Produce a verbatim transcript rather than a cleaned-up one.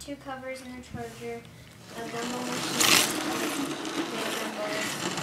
two covers and a charger, a gimbal machine, a gimbal,